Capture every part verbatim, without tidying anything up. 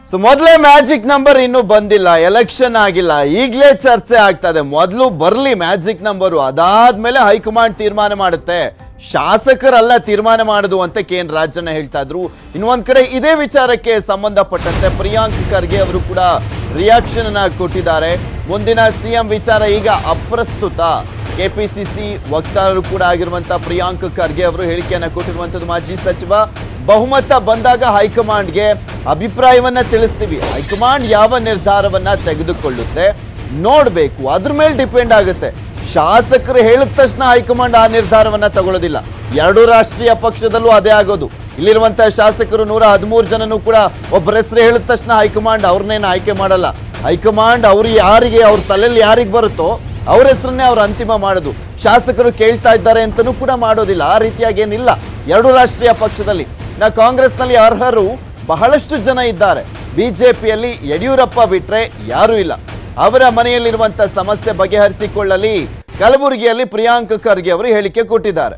So ಮೊದಲೇ magic number ಇನ್ನೂ ಬಂದಿಲ್ಲ, ಎಲೆಕ್ಷನ್ ಆಗಿಲ್ಲ, ಈಗಲೇ ಚರ್ಚೆ ಆಗ್ತದೆ. ಮೊದಲು ಬರಲಿ ಮ್ಯಾಜಿಕ್ ನಂಬರು, ಅದಾದ್ಮೇಲೆ ಹೈಕಮಾಂಡ್ ತೀರ್ಮಾನ ಮಾಡುತ್ತೆ, ಶಾಸಕರಲ್ಲ ತೀರ್ಮಾನ ಮಾಡುದು ಅಂತ ಕೆ ಎನ್ ರಾಜಣ್ಣ ಹೇಳ್ತಾ ಇದ್ರು. ಇನ್ನೊಂದ್ ಕಡೆ ಇದೇ ವಿಚಾರಕ್ಕೆ ಸಂಬಂಧಪಟ್ಟಂತೆ ಪ್ರಿಯಾಂಕ್ ಖರ್ಗೆ ಅವರು ಕೂಡ ರಿಯಾಕ್ಷನ್ ಅನ್ನ ಕೊಟ್ಟಿದ್ದಾರೆ. ಮುಂದಿನ ಸಿಎಂ ವಿಚಾರ ಈಗ ಅಪ್ರಸ್ತುತ. ಕೆಪಿಸಿಸಿ ವಕ್ತಾರರು ಕೂಡ ಆಗಿರುವಂತಹ ಪ್ರಿಯಾಂಕ್ ಖರ್ಗೆ ಅವರು ಹೇಳಿಕೆಯನ್ನ ಕೊಟ್ಟಿರುವಂತದ್ದು. ಮಾಜಿ ಸಚಿವ, ಬಹುಮತ ಬಂದಾಗ ಹೈಕಮಾಂಡ್ಗೆ ಅಭಿಪ್ರಾಯವನ್ನ ತಿಳಿಸ್ತೀವಿ, ಹೈಕಮಾಂಡ್ ಯಾವ ನಿರ್ಧಾರವನ್ನ ತೆಗೆದುಕೊಳ್ಳುತ್ತೆ ನೋಡ್ಬೇಕು, ಅದ್ರ ಮೇಲೆ ಡಿಪೆಂಡ್ ಆಗುತ್ತೆ. ಶಾಸಕರು ಹೇಳಿದ ತಕ್ಷಣ ಹೈಕಮಾಂಡ್ ಆ ನಿರ್ಧಾರವನ್ನ ತಗೊಳ್ಳೋದಿಲ್ಲ. ಎರಡು ರಾಷ್ಟ್ರೀಯ ಪಕ್ಷದಲ್ಲೂ ಅದೇ ಆಗೋದು. ಇಲ್ಲಿರುವಂತಹ ಶಾಸಕರು ನೂರ ಹದಿಮೂರು ಜನನು ಕೂಡ ಒಬ್ಬರ ಹೆಸರು ಹೇಳಿದ ತಕ್ಷಣ ಹೈಕಮಾಂಡ್ ಅವ್ರನ್ನೇನು ಆಯ್ಕೆ ಮಾಡಲ್ಲ. ಹೈಕಮಾಂಡ್ ಅವ್ರು ಯಾರಿಗೆ ಅವ್ರ ತಲೆಯಲ್ಲಿ ಯಾರಿಗೆ ಬರುತ್ತೋ ಅವ್ರ ಹೆಸರನ್ನೇ ಅವ್ರು ಅಂತಿಮ ಮಾಡೋದು. ಶಾಸಕರು ಕೇಳ್ತಾ ಇದ್ದಾರೆ ಅಂತನೂ ಕೂಡ ಮಾಡೋದಿಲ್ಲ. ಆ ರೀತಿಯಾಗಿ ಏನಿಲ್ಲ ಎರಡು ರಾಷ್ಟ್ರೀಯ ಪಕ್ಷದಲ್ಲಿ. ನಾ ಕಾಂಗ್ರೆಸ್ನಲ್ಲಿ ಅರ್ಹರು ಬಹಳಷ್ಟು ಜನ ಇದ್ದಾರೆ, ಬಿಜೆಪಿಯಲ್ಲಿ ಯಡಿಯೂರಪ್ಪ ಬಿಟ್ರೆ ಯಾರೂ ಇಲ್ಲ. ಅವರ ಮನೆಯಲ್ಲಿರುವಂತಹ ಸಮಸ್ಯೆ ಬಗೆಹರಿಸಿಕೊಳ್ಳಲಿ ಕಲಬುರಗಿಯಲ್ಲಿ ಪ್ರಿಯಾಂಕ್ ಖರ್ಗೆ ಅವರು ಹೇಳಿಕೆ ಕೊಟ್ಟಿದ್ದಾರೆ.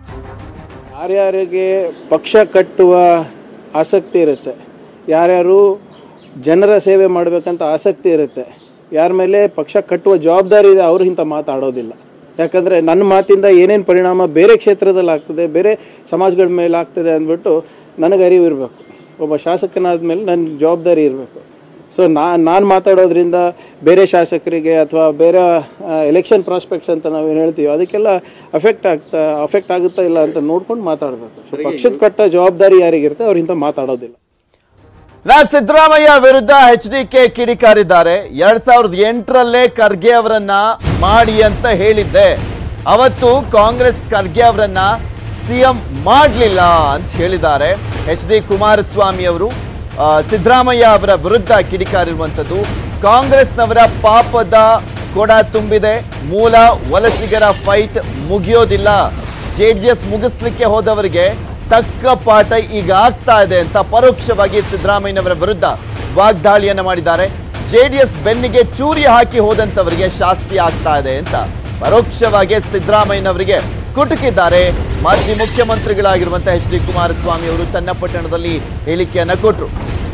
ಯಾರ್ಯಾರಿಗೆ ಪಕ್ಷ ಕಟ್ಟುವ ಆಸಕ್ತಿ ಇರುತ್ತೆ, ಯಾರ್ಯಾರು ಜನರ ಸೇವೆ ಮಾಡಬೇಕಂತ ಆಸಕ್ತಿ ಇರುತ್ತೆ, ಯಾರ ಮೇಲೆ ಪಕ್ಷ ಕಟ್ಟುವ ಜವಾಬ್ದಾರಿ ಇದೆ, ಅವರು ಇಂಥ ಮಾತಾಡೋದಿಲ್ಲ. ಯಾಕಂದರೆ ನನ್ನ ಮಾತಿಂದ ಏನೇನು ಪರಿಣಾಮ ಬೇರೆ ಕ್ಷೇತ್ರದಲ್ಲಿ ಆಗ್ತದೆ, ಬೇರೆ ಸಮಾಜಗಳ ಮೇಲೆ ಆಗ್ತದೆ ಅಂದ್ಬಿಟ್ಟು ನನಗೆ ಅರಿವು ಇರಬೇಕು. ಒಬ್ಬ ಶಾಸಕನಾದ ಮೇಲೆ ನನ್ನ ಜವಾಬ್ದಾರಿ ಇರಬೇಕು. ಸೊ ನಾ ನಾನು ಮಾತಾಡೋದ್ರಿಂದ ಬೇರೆ ಶಾಸಕರಿಗೆ ಅಥವಾ ಬೇರೆ ಎಲೆಕ್ಷನ್ ಪ್ರಾಸ್ಪೆಕ್ಟ್ಸ್ ಅಂತ ನಾವೇನು ಹೇಳ್ತೀವಿ ಅದಕ್ಕೆಲ್ಲ ಅಫೆಕ್ಟ್ ಆಗ್ತಾ ಅಫೆಕ್ಟ್ ಆಗುತ್ತಾ ಇಲ್ಲ ಅಂತ ನೋಡ್ಕೊಂಡು ಮಾತಾಡಬೇಕು. ಸೊ ಪಕ್ಷದ ಕಟ್ಟ ಜವಾಬ್ದಾರಿ ಯಾರಿಗಿರುತ್ತೆ ಅವ್ರು ಇಂಥ ಮಾತಾಡೋದಿಲ್ಲ. ನಾ ಸಿದ್ದರಾಮಯ್ಯ ವಿರುದ್ಧ ಎಚ್ ಡಿ ಕೆ ಕಿಡಿಕಾರಿದ್ದಾರೆ. ಎರಡ್ ಸಾವಿರದ ಎಂಟರಲ್ಲೇ ಖರ್ಗೆ ಅವರನ್ನ ಮಾಡಿ ಅಂತ ಹೇಳಿದ್ದೆ, ಅವತ್ತು ಕಾಂಗ್ರೆಸ್ ಖರ್ಗೆ ಅವರನ್ನ ಸಿಎಂ ಮಾಡಲಿಲ್ಲ ಅಂತ ಹೇಳಿದ್ದಾರೆ. ಎಚ್ ಡಿ ಕುಮಾರಸ್ವಾಮಿ ಅವರು ಸಿದ್ದರಾಮಯ್ಯ ಅವರ ವಿರುದ್ಧ ಕಿಡಿಕಾರಿರುವಂಥದ್ದು. ಕಾಂಗ್ರೆಸ್ನವರ ಪಾಪದ ಕೊಡ ತುಂಬಿದೆ, ಮೂಲ ವಲಸಿಗರ ಫೈಟ್ ಮುಗಿಯೋದಿಲ್ಲ, ಜೆ ಡಿ ಎಸ್ ಮುಗಿಸ್ಲಿಕ್ಕೆ ಹೋದವರಿಗೆ ತಕ್ಕ ಪಾಠ ಈಗ ಆಗ್ತಾ ಇದೆ ಅಂತ ಪರೋಕ್ಷವಾಗಿ ಸಿದ್ದರಾಮಯ್ಯನವರ ವಿರುದ್ಧ ವಾಗ್ದಾಳಿಯನ್ನ ಮಾಡಿದ್ದಾರೆ. ಜೆಡಿಎಸ್ ಬೆನ್ನಿಗೆ ಚೂರಿ ಹಾಕಿ ಹೋದಂತವರಿಗೆ ಶಾಸ್ತಿ ಆಗ್ತಾ ಇದೆ ಅಂತ ಪರೋಕ್ಷವಾಗಿ ಸಿದ್ದರಾಮಯ್ಯನವರಿಗೆ ಕುಟುಕಿದ್ದಾರೆ. ಮಾಜಿ ಮುಖ್ಯಮಂತ್ರಿಗಳಾಗಿರುವಂತಹ ಎಚ್ ಡಿ ಕುಮಾರಸ್ವಾಮಿ ಅವರು ಚನ್ನಪಟ್ಟಣದಲ್ಲಿ ಹೇಳಿಕೆಯನ್ನ ಕೊಟ್ಟರು.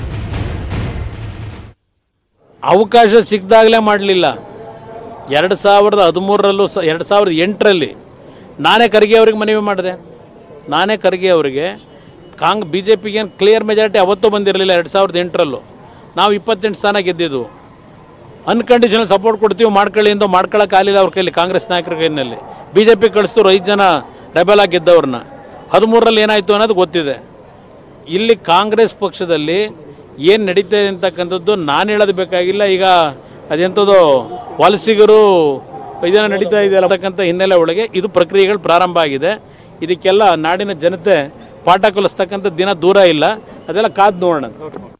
ಅವಕಾಶ ಸಿಕ್ಕಿದಾಗಲೇ ಮಾಡಲಿಲ್ಲ. ಎರಡು ಸಾವಿರದ ಹದಿಮೂರರಲ್ಲೂ ಎರಡು ಸಾವಿರದ ಎಂಟರಲ್ಲಿ ನಾನೇ ಖರ್ಗೆ ಅವ್ರಿಗೆ ಮನವಿ ಮಾಡಿದೆ. ನಾನೇ ಖರ್ಗೆ ಅವರಿಗೆ ಕಾಂಗ್ ಬಿ ಜೆ ಪಿಗೆ ಏನು ಕ್ಲಿಯರ್ ಮೆಜಾರಿಟಿ ಅವತ್ತೂ ಬಂದಿರಲಿಲ್ಲ. ಎರಡು ಸಾವಿರದ ಎಂಟರಲ್ಲೂ ನಾವು ಇಪ್ಪತ್ತೆಂಟು ಸ್ಥಾನ ಗೆದ್ದಿದ್ದು. ಅನ್ಕಂಡೀಷನಲ್ ಸಪೋರ್ಟ್ ಕೊಡ್ತೀವಿ, ಮಾಡ್ಕೊಳ್ಳಿ ಎಂದು ಮಾಡ್ಕೊಳ್ಳೋಕ್ಕಾಗಲಿಲ್ಲ ಅವ್ರ ಕೈಲಿ, ಕಾಂಗ್ರೆಸ್ ನಾಯಕರ ಕೈನಲ್ಲಿ. ಬಿ ಜೆ ಪಿ ಕಳಿಸಿದ್ರು ಐದು ಜನ ರೆಬೆಲ್ ಆಗಿ ಗೆದ್ದವ್ರನ್ನ. ಹದಿಮೂರರಲ್ಲಿ ಏನಾಯಿತು ಅನ್ನೋದು ಗೊತ್ತಿದೆ. ಇಲ್ಲಿ ಕಾಂಗ್ರೆಸ್ ಪಕ್ಷದಲ್ಲಿ ಏನು ನಡೀತಾ ಇದೆ ಅಂತಕ್ಕಂಥದ್ದು ನಾನು ಹೇಳೋದು ಬೇಕಾಗಿಲ್ಲ. ಈಗ ಅದೆಂಥದ್ದು ವಲಸಿಗರು ಇದನ್ನು ನಡೀತಾ ಇದೆ ಅಂತಕ್ಕಂಥ ಹಿನ್ನೆಲೆ ಒಳಗೆ ಇದು ಪ್ರಕ್ರಿಯೆಗಳು ಪ್ರಾರಂಭ ಆಗಿದೆ. ಇದಕ್ಕೆಲ್ಲ ನಾಡಿನ ಜನತೆ ಪಾಠ ಕಲಿಸ್ತಕ್ಕಂಥ ದಿನ ದೂರ ಇಲ್ಲ. ಅದೆಲ್ಲ ಕಾದು ನೋಡೋಣ.